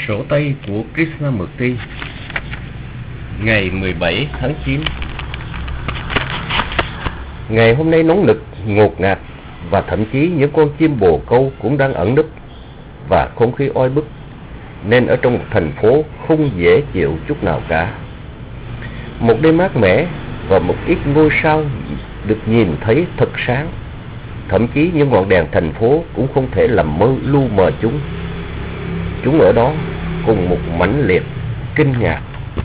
Sổ tay của Krishnamurti, ngày 17 tháng 9. Ngày hôm nay nóng nực, ngột ngạt, và thậm chí những con chim bồ câu cũng đang ẩn núp, và không khí oi bức, nên ở trong một thành phố không dễ chịu chút nào cả. Một đêm mát mẻ và một ít ngôi sao được nhìn thấy thật sáng. Thậm chí những ngọn đèn thành phố cũng không thể làm lu mờ chúng. Chúng ở đó cùng một mãnh liệt kinh ngạc.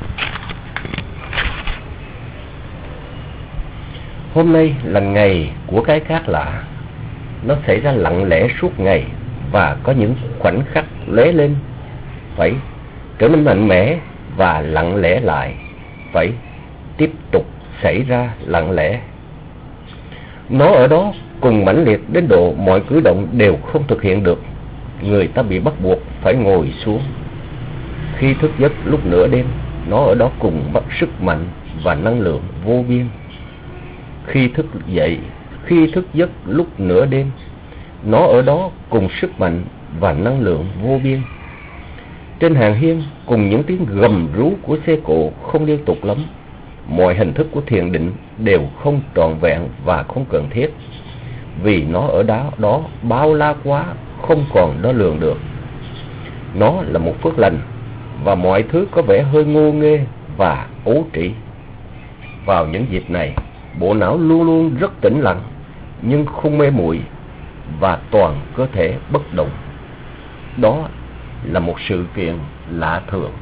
Hôm nay là ngày của cái khác lạ. Nó xảy ra lặng lẽ suốt ngày, và có những khoảnh khắc lóe lên, phải trở nên mạnh mẽ và lặng lẽ lại, phải tiếp tục xảy ra lặng lẽ. Nó ở đó cùng mãnh liệt đến độ mọi cử động đều không thực hiện được. Người ta bị bắt buộc phải ngồi xuống. Khi thức giấc lúc nửa đêm, nó ở đó cùng bắt sức mạnh và năng lượng vô biên. Khi thức giấc lúc nửa đêm, nó ở đó cùng sức mạnh và năng lượng vô biên. Trên hàng hiên, cùng những tiếng gầm rú của xe cộ không liên tục lắm, mọi hình thức của thiền định đều không trọn vẹn và không cần thiết, vì nó ở đó bao la quá, không còn đo lường được. Nó là một phước lành, và mọi thứ có vẻ hơi ngô nghê và ấu trĩ. Vào những dịp này, bộ não luôn luôn rất tĩnh lặng, nhưng không mê muội, và toàn cơ thể bất động. Đó là một sự kiện lạ thường.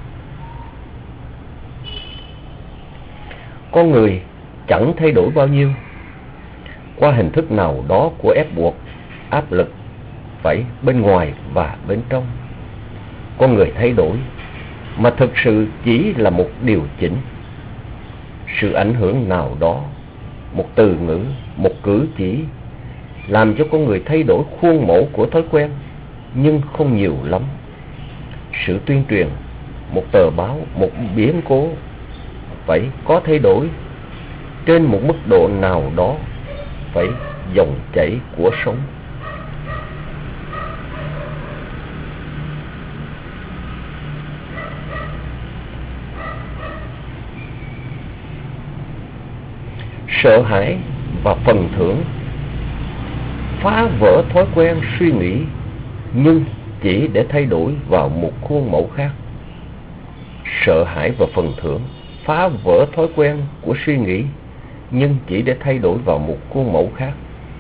Con người chẳng thay đổi bao nhiêu. Qua hình thức nào đó của ép buộc, áp lực, phải bên ngoài và bên trong, con người thay đổi, mà thực sự chỉ là một điều chỉnh. Sự ảnh hưởng nào đó, một từ ngữ, một cử chỉ, làm cho con người thay đổi khuôn mẫu của thói quen, nhưng không nhiều lắm. Sự tuyên truyền, một tờ báo, một biến cố, phải có thay đổi trên một mức độ nào đó, phải dòng chảy của sống. Sợ hãi và phần thưởng phá vỡ thói quen suy nghĩ, nhưng chỉ để thay đổi vào một khuôn mẫu khác. Sợ hãi và phần thưởng phá vỡ thói quen của suy nghĩ, nhưng chỉ để thay đổi vào một khuôn mẫu khác.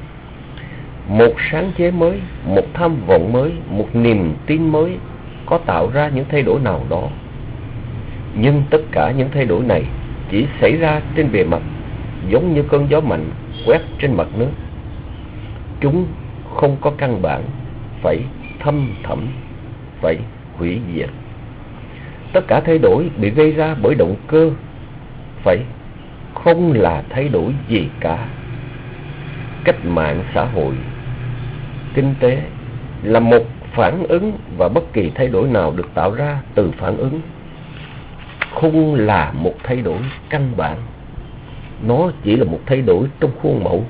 Một sáng chế mới, một tham vọng mới, một niềm tin mới có tạo ra những thay đổi nào đó, nhưng tất cả những thay đổi này chỉ xảy ra trên bề mặt, giống như cơn gió mạnh quét trên mặt nước. Chúng không có căn bản, phải thâm thẳm, phải hủy diệt. Tất cả thay đổi bị gây ra bởi động cơ, phải không là thay đổi gì cả. Cách mạng xã hội, kinh tế là một phản ứng, và bất kỳ thay đổi nào được tạo ra từ phản ứng không là một thay đổi căn bản. Nó chỉ là một thay đổi trong khuôn mẫu.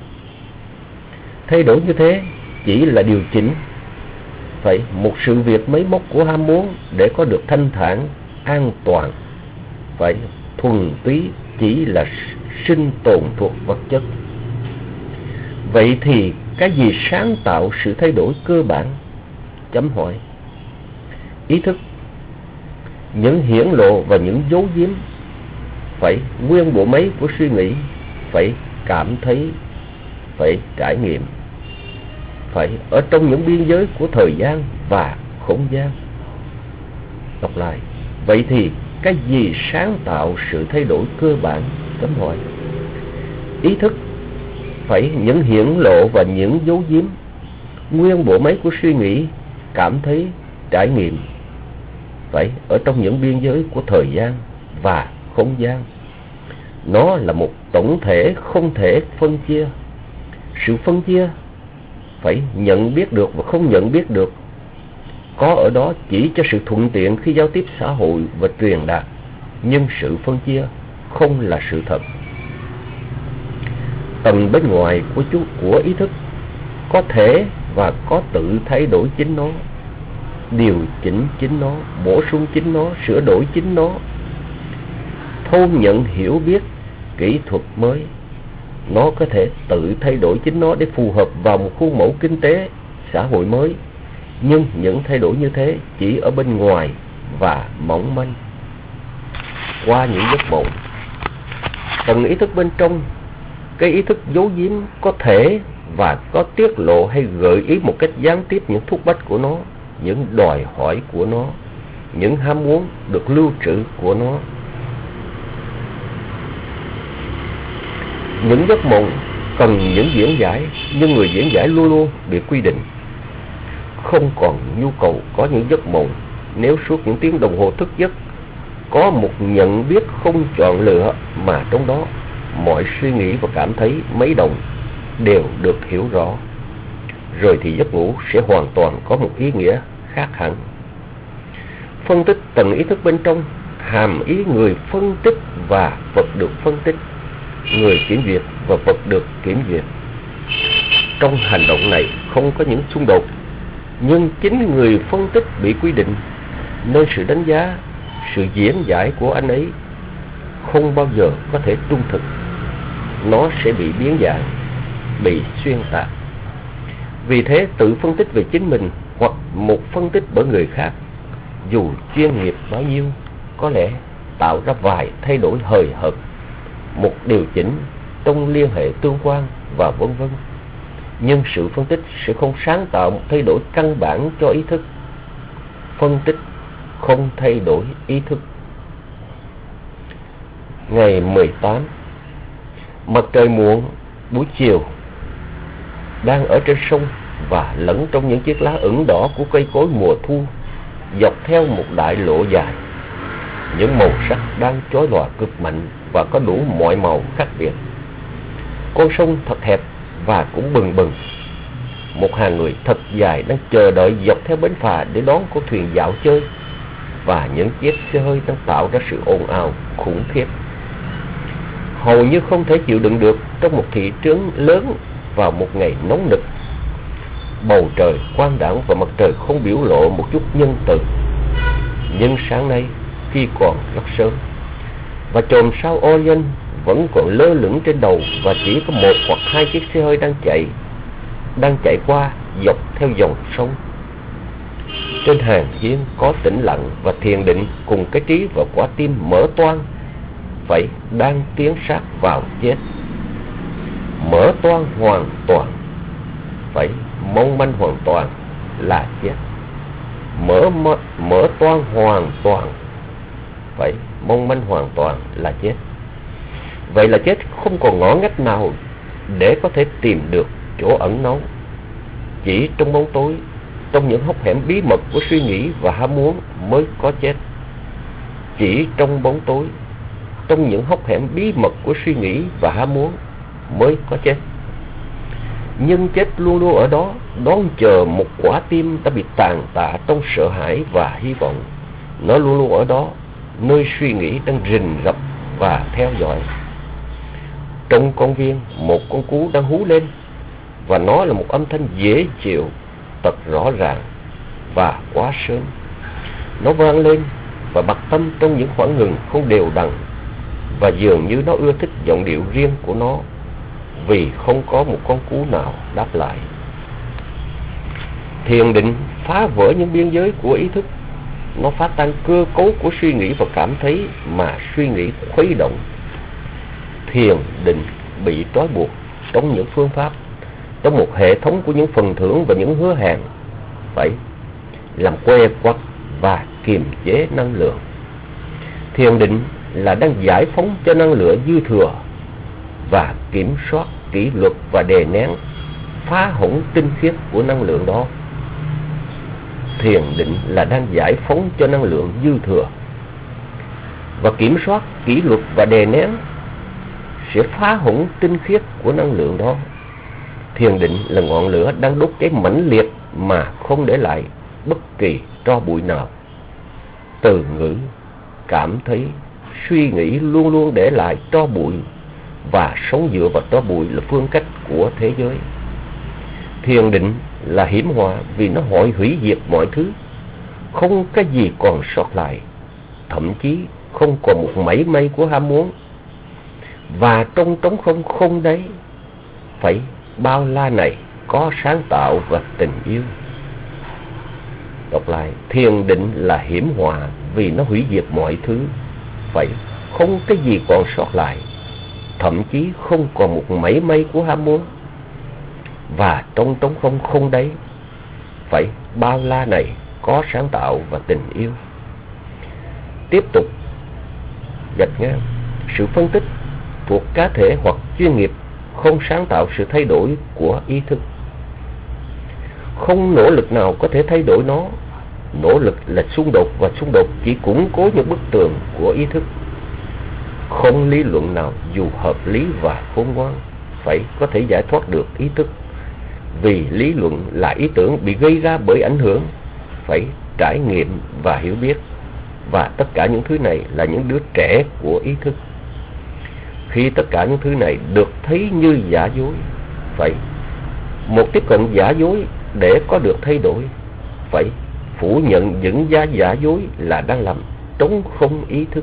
Thay đổi như thế chỉ là điều chỉnh, phải một sự việc máy móc của ham muốn để có được thanh thản, an toàn, phải thuần túy chỉ là sinh tồn thuộc vật chất. Vậy thì cái gì sáng tạo sự thay đổi cơ bản? Chấm hỏi. Ý thức, những hiển lộ và những dấu giếm, phải nguyên bộ máy của suy nghĩ, phải cảm thấy, phải trải nghiệm, phải ở trong những biên giới của thời gian và không gian. Đọc lại. Vậy thì cái gì sáng tạo sự thay đổi cơ bản? Chấm hỏi. Ý thức, phải những hiển lộ và những dấu giếm, nguyên bộ máy của suy nghĩ, cảm thấy, trải nghiệm, phải ở trong những biên giới của thời gian và không gian. Nó là một tổng thể không thể phân chia. Sự phân chia, phải nhận biết được và không nhận biết được, có ở đó chỉ cho sự thuận tiện khi giao tiếp xã hội và truyền đạt, nhưng sự phân chia không là sự thật. Tầng bên ngoài của ý thức có thể và có tự thay đổi chính nó. điều chỉnh chính nó, bổ sung chính nó, sửa đổi chính nó, thâu nhận hiểu biết kỹ thuật mới. Nó có thể tự thay đổi chính nó để phù hợp vào một khuôn mẫu kinh tế, xã hội mới. Nhưng những thay đổi như thế chỉ ở bên ngoài và mỏng manh. Qua những giấc mộng, tầng ý thức bên trong, cái ý thức giấu giếm có thể và có tiết lộ hay gợi ý một cách gián tiếp những thúc bách của nó, những đòi hỏi của nó, những ham muốn được lưu trữ của nó. Những giấc mộng cần những diễn giải, nhưng người diễn giải luôn luôn bị quy định. Không còn nhu cầu có những giấc mộng nếu suốt những tiếng đồng hồ thức giấc có một nhận biết không chọn lựa, mà trong đó mọi suy nghĩ và cảm thấy mấy đồng đều được hiểu rõ. Rồi thì giấc ngủ sẽ hoàn toàn có một ý nghĩa khác hẳn. Phân tích tầng ý thức bên trong hàm ý người phân tích và vật được phân tích, người kiểm duyệt và vật được kiểm duyệt. Trong hành động này không có những xung đột, nhưng chính người phân tích bị quy định, nên sự đánh giá, sự diễn giải của anh ấy không bao giờ có thể trung thực. Nó sẽ bị biến dạng, bị xuyên tạc. Vì thế tự phân tích về chính mình hoặc một phân tích bởi người khác, dù chuyên nghiệp bao nhiêu, có lẽ tạo ra vài thay đổi hời hợt, một điều chỉnh trong liên hệ tương quan và vân vân. Nhưng sự phân tích sẽ không sáng tạo một thay đổi căn bản cho ý thức. Phân tích không thay đổi ý thức. Ngày 18, mặt trời muộn buổi chiều đang ở trên sông và lẫn trong những chiếc lá ửng đỏ của cây cối mùa thu, dọc theo một đại lộ dài. Những màu sắc đang chói lòa cực mạnh và có đủ mọi màu khác biệt. Con sông thật hẹp và cũng bừng bừng. Một hàng người thật dài đang chờ đợi dọc theo bến phà để đón con thuyền dạo chơi, và những chiếc xe hơi đang tạo ra sự ồn ào khủng khiếp, hầu như không thể chịu đựng được trong một thị trấn lớn vào một ngày nóng nực. Bầu trời quang đãng và mặt trời không biểu lộ một chút nhân từ. Nhưng sáng nay, khi còn rất sớm, và chòm sao Orion vẫn còn lơ lửng trên đầu, và chỉ có một hoặc hai chiếc xe hơi đang chạy qua dọc theo dòng sông. Trên hàng hiên có tĩnh lặng và thiền định, cùng cái trí và quả tim mở toang, vậy đang tiến sát vào chết. Mở toang hoàn toàn, vậy mong manh hoàn toàn là chết. Mở toang hoàn toàn, vậy mong manh hoàn toàn là chết. Vậy là chết không còn ngõ ngách nào để có thể tìm được chỗ ẩn náu. Chỉ trong bóng tối, trong những hốc hẻm bí mật của suy nghĩ và ham muốn mới có chết. Chỉ trong bóng tối, trong những hốc hẻm bí mật của suy nghĩ và ham muốn mới có chết. Nhưng chết luôn luôn ở đó, đón chờ một quả tim đã bị tàn tạ trong sợ hãi và hy vọng. Nó luôn luôn ở đó, nơi suy nghĩ đang rình rập và theo dõi. Trong công viên, một con cú đang hú lên, và nó là một âm thanh dễ chịu, thật rõ ràng và quá sớm. Nó vang lên và bặt tâm trong những khoảng ngừng không đều đặn, và dường như nó ưa thích giọng điệu riêng của nó, vì không có một con cú nào đáp lại. Thiền định phá vỡ những biên giới của ý thức. Nó phá tan cơ cấu của suy nghĩ và cảm thấy mà suy nghĩ khuấy động. Thiền định bị trói buộc trong những phương pháp, trong một hệ thống của những phần thưởng và những hứa hẹn, phải làm que quặt và kiềm chế năng lượng. Thiền định là đang giải phóng cho năng lượng dư thừa và kiểm soát kỷ luật và đè nén, phá hỏng tinh khiết của năng lượng đó. Thiền định là đang giải phóng cho năng lượng dư thừa và kiểm soát kỷ luật và đè nén, sẽ phá hỏng tinh khiết của năng lượng đó. Thiền định là ngọn lửa đang đốt cháy mãnh liệt mà không để lại bất kỳ tro bụi nào. Từ ngữ, cảm thấy, suy nghĩ luôn luôn để lại tro bụi, và sống dựa vào tro bụi là phương cách của thế giới. Thiền định là hiểm họa vì nó hội hủy diệt mọi thứ. không cái gì còn sót lại, thậm chí không còn một mảy may của ham muốn. Và trong trống không không đấy, phải bao la này có sáng tạo và tình yêu. Đọc lại, thiền định là hiểm họa vì nó hủy diệt mọi thứ. Phải không cái gì còn sót lại, thậm chí không còn một mảy may của ham muốn. Và trong trống không không đấy, phải bao la này có sáng tạo và tình yêu. Tiếp tục gạch ngang, sự phân tích thuộc cá thể hoặc chuyên nghiệp không sáng tạo sự thay đổi của ý thức. Không nỗ lực nào có thể thay đổi nó. Nỗ lực là xung đột, và xung đột chỉ củng cố những bức tường của ý thức. Không lý luận nào dù hợp lý và khôn ngoan phải có thể giải thoát được ý thức, vì lý luận là ý tưởng bị gây ra bởi ảnh hưởng, phải trải nghiệm và hiểu biết. Và tất cả những thứ này là những đứa trẻ của ý thức. Khi tất cả những thứ này được thấy như giả dối, phải một tiếp cận giả dối để có được thay đổi, phải phủ nhận những giả dối là đang làm trống không ý thức.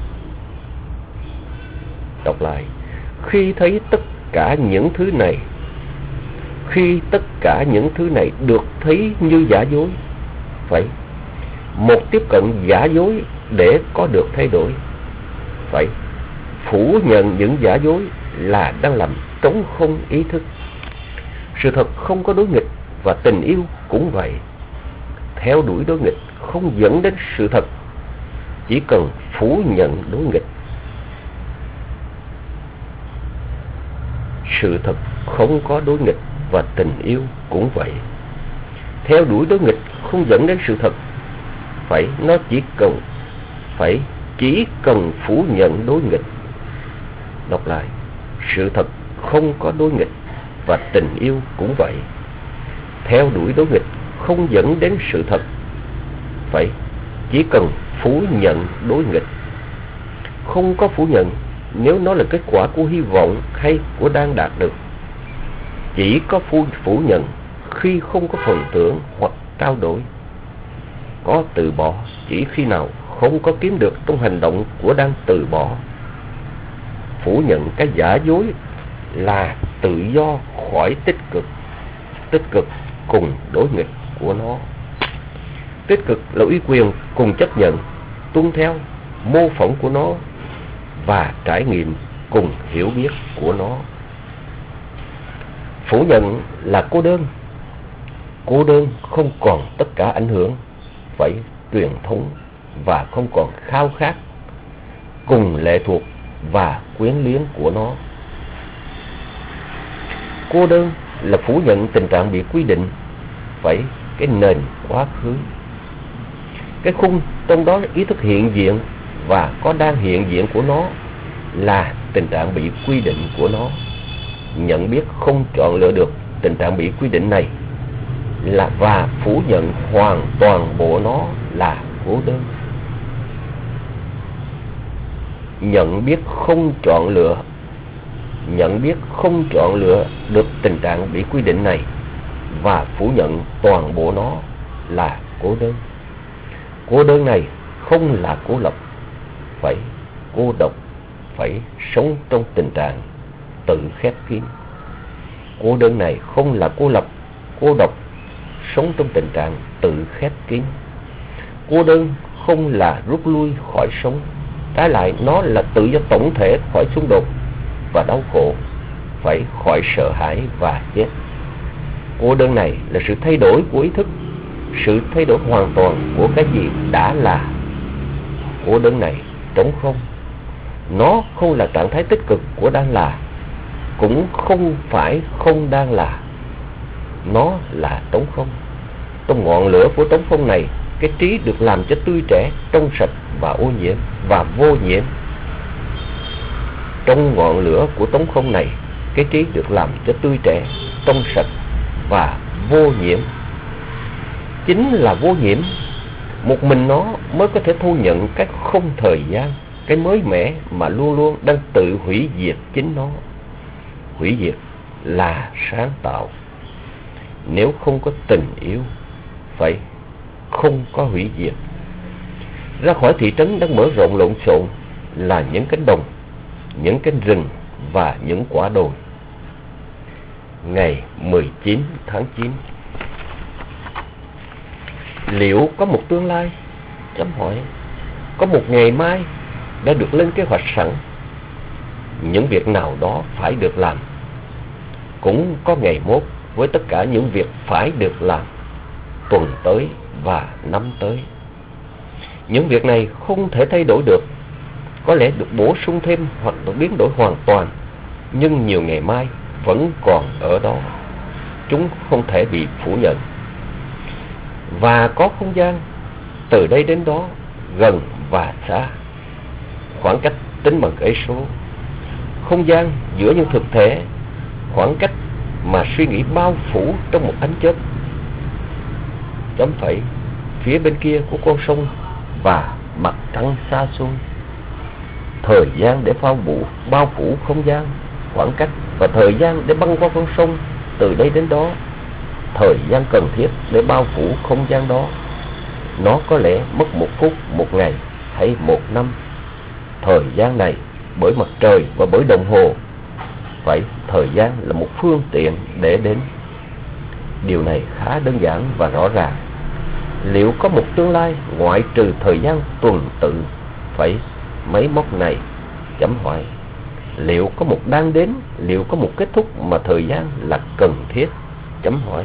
Đọc lại, khi thấy tất cả những thứ này, khi tất cả những thứ này được thấy như giả dối, phải một tiếp cận giả dối để có được thay đổi, phải phủ nhận những giả dối là đang làm trống không ý thức. Sự thật không có đối nghịch, và tình yêu cũng vậy. Theo đuổi đối nghịch không dẫn đến sự thật, chỉ cần phủ nhận đối nghịch. Sự thật không có đối nghịch, và tình yêu cũng vậy. Theo đuổi đối nghịch không dẫn đến sự thật, phải nó chỉ cần phủ nhận đối nghịch. Đọc lại, sự thật không có đối nghịch, và tình yêu cũng vậy. Theo đuổi đối nghịch không dẫn đến sự thật, phải chỉ cần phủ nhận đối nghịch. Không có phủ nhận nếu nó là kết quả của hy vọng hay của đang đạt được. Chỉ có phủ nhận khi không có phần tưởng hoặc trao đổi. Có từ bỏ chỉ khi nào không có kiếm được trong hành động của đang từ bỏ. Phủ nhận cái giả dối là tự do khỏi tích cực. Tích cực cùng đối nghịch của nó. Tích cực là ủy quyền cùng chấp nhận, tuân theo, mô phỏng của nó và trải nghiệm cùng hiểu biết của nó. Phủ nhận là cô đơn. Cô đơn không còn tất cả ảnh hưởng, phải truyền thống, và không còn khao khát, cùng lệ thuộc và quyến luyến của nó. Cô đơn là phủ nhận tình trạng bị quy định, phải cái nền quá khứ. Cái khung trong đó ý thức hiện diện và có đang hiện diện của nó là tình trạng bị quy định của nó. Nhận biết không chọn lựa được tình trạng bị quy định này là, và phủ nhận hoàn toàn bộ nó là cô đơn. Nhận biết không chọn lựa được tình trạng bị quy định này và phủ nhận toàn bộ nó là cô đơn. Cô đơn này không là cô lập, phải cô độc, phải sống trong tình trạng tự khép kín. Cô đơn này không là cô lập, cô độc, sống trong tình trạng tự khép kín. Cô đơn không là rút lui khỏi sống, trái lại nó là tự do tổng thể khỏi xung đột và đau khổ, phải khỏi sợ hãi và chết. Cô đơn này là sự thay đổi của ý thức, sự thay đổi hoàn toàn của cái gì đã là. Cô đơn này trống không. Nó không là trạng thái tích cực của đang là, cũng không phải không đang là. Nó là trống không. Trong ngọn lửa của trống không này, cái trí được làm cho tươi trẻ, trong sạch và ô nhiễm và vô nhiễm. Trong ngọn lửa của trống không này, cái trí được làm cho tươi trẻ, trong sạch và vô nhiễm. Chính là vô nhiễm, một mình nó mới có thể thu nhận cái không thời gian, cái mới mẻ mà luôn luôn đang tự hủy diệt chính nó. Hủy diệt là sáng tạo. Nếu không có tình yêu, phải không có hủy diệt. Ra khỏi thị trấn đang mở rộng lộn xộn là những cánh đồng, những cánh rừng và những quả đồi. Ngày 19 tháng 9. Liệu có một tương lai? Chấm hỏi. Có một ngày mai đã được lên kế hoạch sẵn. Những việc nào đó phải được làm. Cũng có ngày mốt với tất cả những việc phải được làm tuần tới và năm tới. Những việc này không thể thay đổi được, có lẽ được bổ sung thêm hoặc được biến đổi hoàn toàn, nhưng nhiều ngày mai vẫn còn ở đó. Chúng không thể bị phủ nhận. Và có không gian từ đây đến đó, gần và xa, khoảng cách tính bằng cây số. Không gian giữa những thực thể, khoảng cách mà suy nghĩ bao phủ trong một ánh chớp. Chấm phẩy, phía bên kia của con sông và mặt trăng xa xôi. Thời gian để bao phủ không gian, khoảng cách và thời gian để băng qua con sông từ đây đến đó. Thời gian cần thiết để bao phủ không gian đó. Nó có lẽ mất 1 phút, 1 ngày hay 1 năm. Thời gian này bởi mặt trời và bởi đồng hồ. Vậy thời gian là một phương tiện để đến. Điều này khá đơn giản và rõ ràng. Liệu có một tương lai ngoại trừ thời gian tuần tự? Phải máy móc này chấm hỏi. Liệu có một đang đến? Liệu có một kết thúc mà thời gian là cần thiết? Chấm hỏi.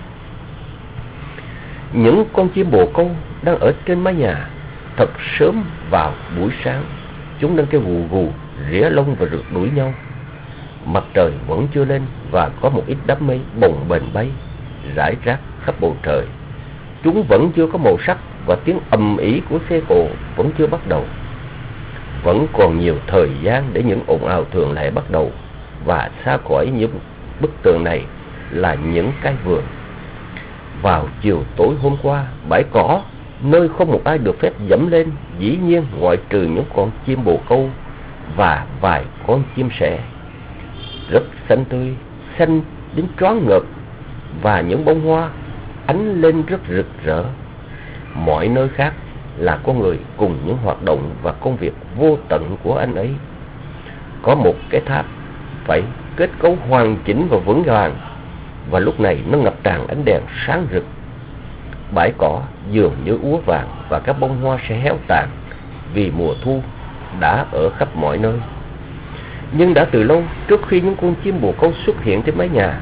Những con chim bồ câu đang ở trên mái nhà. Thật sớm vào buổi sáng, chúng đang kêu gù gù, rỉa lông và rượt đuổi nhau. Mặt trời vẫn chưa lên và có một ít đám mây bồng bềnh bay rải rác khắp bầu trời. Chúng vẫn chưa có màu sắc và tiếng ầm ĩ của xe cộ vẫn chưa bắt đầu. Vẫn còn nhiều thời gian để những ồn ào thường lệ bắt đầu, và xa khỏi những bức tường này là những cái vườn. Vào chiều tối hôm qua, bãi cỏ, nơi không một ai được phép dẫm lên, dĩ nhiên ngoại trừ những con chim bồ câu và vài con chim sẻ, rất xanh tươi, xanh đến choáng ngợp, và những bông hoa ánh lên rất rực rỡ. Mọi nơi khác là con người cùng những hoạt động và công việc vô tận của anh ấy. Có một cái tháp phải kết cấu hoàn chỉnh và vững vàng, và lúc này nó ngập tràn ánh đèn sáng rực. Bãi cỏ dường như úa vàng và các bông hoa sẽ héo tàn vì mùa thu đã ở khắp mọi nơi. Nhưng đã từ lâu trước khi những con chim bồ câu xuất hiện trên mái nhà,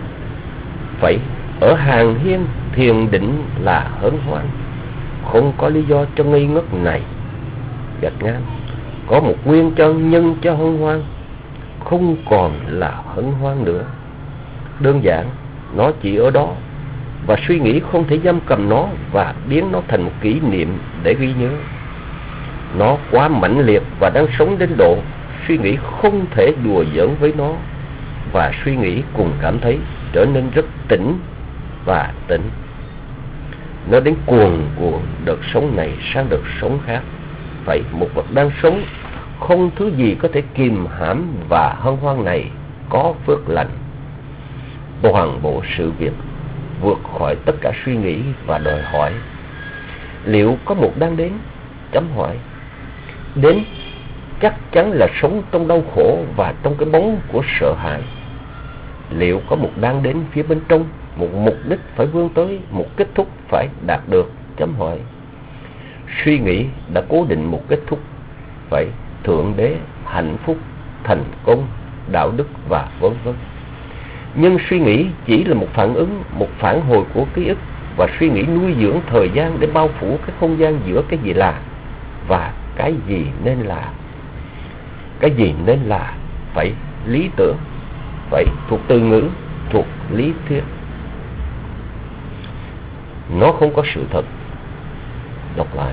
vậy ở hàng hiên thiền định là hớn hoan. Không có lý do cho ngây ngất này. Gạch ngang, có một nguyên nhân cho hân hoan, không còn là hân hoan nữa. Đơn giản, nó chỉ ở đó, và suy nghĩ không thể giam cầm nó và biến nó thành một kỷ niệm để ghi nhớ. Nó quá mãnh liệt và đang sống đến độ suy nghĩ không thể đùa giỡn với nó, và suy nghĩ cùng cảm thấy trở nên rất tỉnh và tỉnh. Nó đến cuồn cuộn đợt sống này sang đợt sống khác. Vậy một vật đang sống, không thứ gì có thể kìm hãm và hân hoan này có phước lành. Toàn bộ sự việc vượt khỏi tất cả suy nghĩ và đòi hỏi. Liệu có một đang đến? Chấm hỏi. Đến chắc chắn là sống trong đau khổ và trong cái bóng của sợ hãi. Liệu có một đang đến phía bên trong, một mục đích phải vươn tới, một kết thúc phải đạt được? Chấm hỏi. Suy nghĩ đã cố định một kết thúc, vậy thượng đế, hạnh phúc, thành công, đạo đức và vân vân. Nhưng suy nghĩ chỉ là một phản ứng, một phản hồi của ký ức, và suy nghĩ nuôi dưỡng thời gian để bao phủ cái không gian giữa cái gì là và cái gì nên là. Cái gì nên là phải lý tưởng, vậy thuộc từ ngữ, thuộc lý thuyết. Nó không có sự thật. Đọc lại.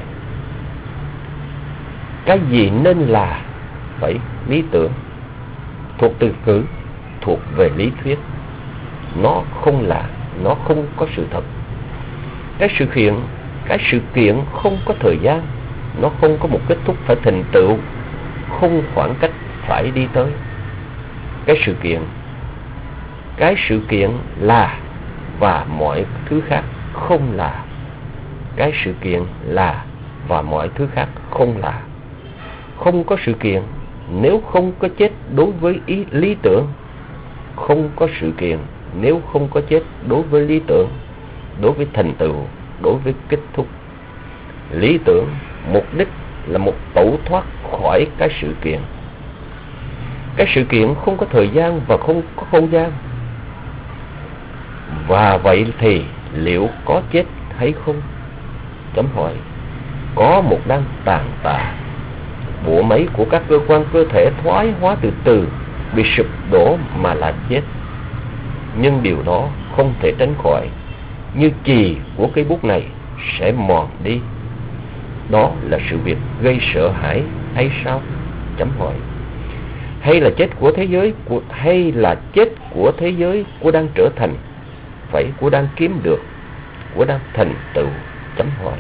Cái gì nên là phải lý tưởng, thuộc từ ngữ, thuộc về lý thuyết. Nó không là, nó không có sự thật. Cái sự kiện không có thời gian, nó không có một kết thúc phải thành tựu, không khoảng cách phải đi tới. Cái sự kiện là, và mọi thứ khác không là. cái sự kiện là và mọi thứ khác không là. Không có sự kiện nếu không có chết đối với lý tưởng. Không có sự kiện nếu không có chết đối với lý tưởng, đối với thành tựu, đối với kết thúc. Lý tưởng, mục đích là một tẩu thoát khỏi cái sự kiện. Cái sự kiện không có thời gian và không có không gian. Và vậy thì liệu có chết hay không? Chấm hỏi. Có một đang tàn tạ. Bộ máy của các cơ quan cơ thể thoái hóa từ từ, bị sụp đổ mà là chết. Nhưng điều đó không thể tránh khỏi. Như chì của cây bút này sẽ mòn đi. Đó là sự việc gây sợ hãi hay sao? Chấm hỏi. Hay là chết của thế giới, hay là chết của thế giới của đang trở thành, phải của đang kiếm được, của đang thành tựu? Chấm hỏi.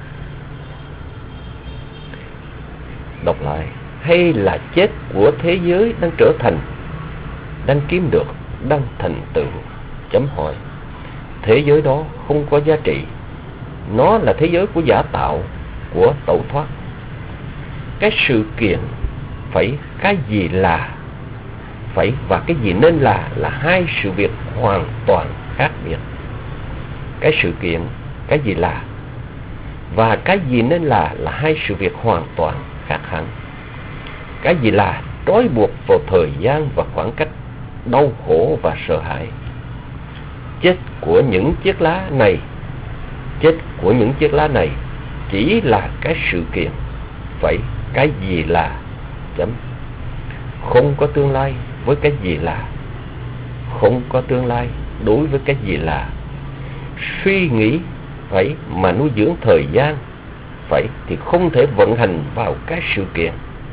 Đọc lại. Hay là chết của thế giới đang trở thành, đang kiếm được, đang thành tựu? Chấm hỏi. Thế giới đó không có giá trị. Nó là thế giới của giả tạo, của tẩu thoát. Cái sự kiện phải cái gì là, phải và cái gì nên là hai sự việc hoàn toàn khác biệt. Cái sự kiện, cái gì là và cái gì nên là hai sự việc hoàn toàn khác hẳn. Cái gì là trói buộc vào thời gian và khoảng cách, đau khổ và sợ hãi. Chết của những chiếc lá này, chết của những chiếc lá này chỉ là cái sự kiện, vậy cái gì là, chấm. Không có tương lai với cái gì là. Không có tương lai đối với cái gì là. Suy nghĩ phải mà nuôi dưỡng thời gian, phải thì không thể vận hành vào cái sự kiện.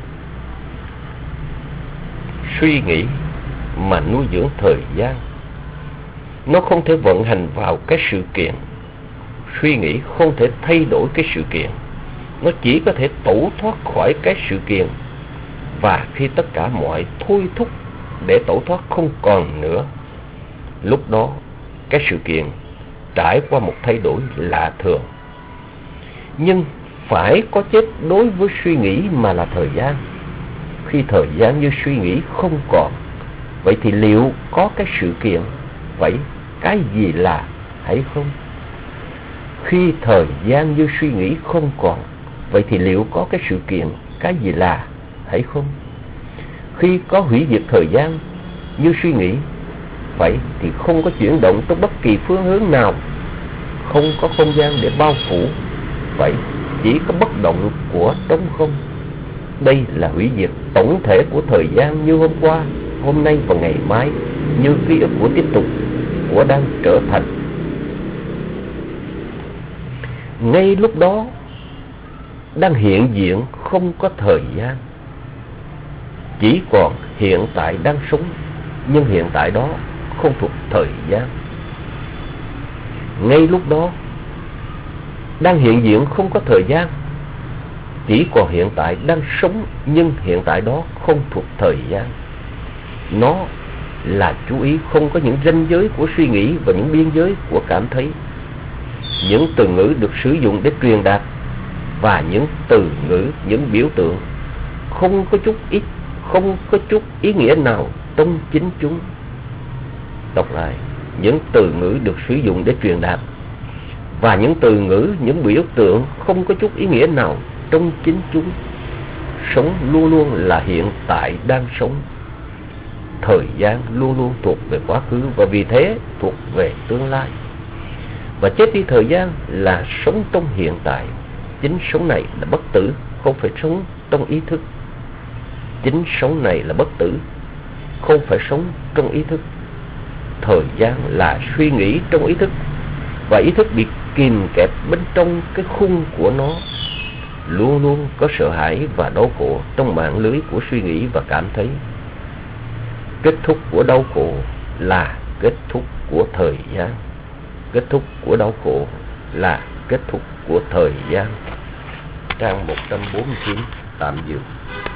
Suy nghĩ mà nuôi dưỡng thời gian, nó không thể vận hành vào cái sự kiện. Suy nghĩ không thể thay đổi cái sự kiện. Nó chỉ có thể tẩu thoát khỏi cái sự kiện. Và khi tất cả mọi thôi thúc để tẩu thoát không còn nữa, lúc đó cái sự kiện trải qua một thay đổi lạ thường. Nhưng phải có chết đối với suy nghĩ mà là thời gian. Khi thời gian như suy nghĩ không còn, vậy thì liệu có cái sự kiện, vậy cái gì là hay không? Khi thời gian như suy nghĩ không còn, vậy thì liệu có cái sự kiện, cái gì là hay không? Khi có hủy diệt thời gian như suy nghĩ, vậy thì không có chuyển động tới bất kỳ phương hướng nào, không có không gian để bao phủ, vậy chỉ có bất động của trống không. Đây là hủy diệt tổng thể của thời gian như hôm qua, hôm nay và ngày mai, như ký ức của tiếp tục, của đang trở thành. Ngay lúc đó đang hiện diện không có thời gian, chỉ còn hiện tại đang sống, nhưng hiện tại đó không thuộc thời gian. Ngay lúc đó đang hiện diện không có thời gian, chỉ còn hiện tại đang sống, nhưng hiện tại đó không thuộc thời gian. Nó là chú ý không có những ranh giới của suy nghĩ và những biên giới của cảm thấy. Những từ ngữ được sử dụng để truyền đạt và những từ ngữ, những biểu tượng không có chút ý nghĩa nào trong chính chúng. Đọc lại. Những từ ngữ được sử dụng để truyền đạt và những từ ngữ, những biểu tượng không có chút ý nghĩa nào trong chính chúng. Sống luôn luôn là hiện tại đang sống. Thời gian luôn luôn thuộc về quá khứ và vì thế thuộc về tương lai. Và chết đi thời gian là sống trong hiện tại. Chính sống này là bất tử, không phải sống trong ý thức. Chính sống này là bất tử, không phải sống trong ý thức. Thời gian là suy nghĩ trong ý thức, và ý thức bị kìm kẹp bên trong cái khung của nó. Luôn luôn có sợ hãi và đau khổ trong mạng lưới của suy nghĩ và cảm thấy. Kết thúc của đau khổ là kết thúc của thời gian. Kết thúc của đau khổ là kết thúc của thời gian. Trang 149 tạm dừng.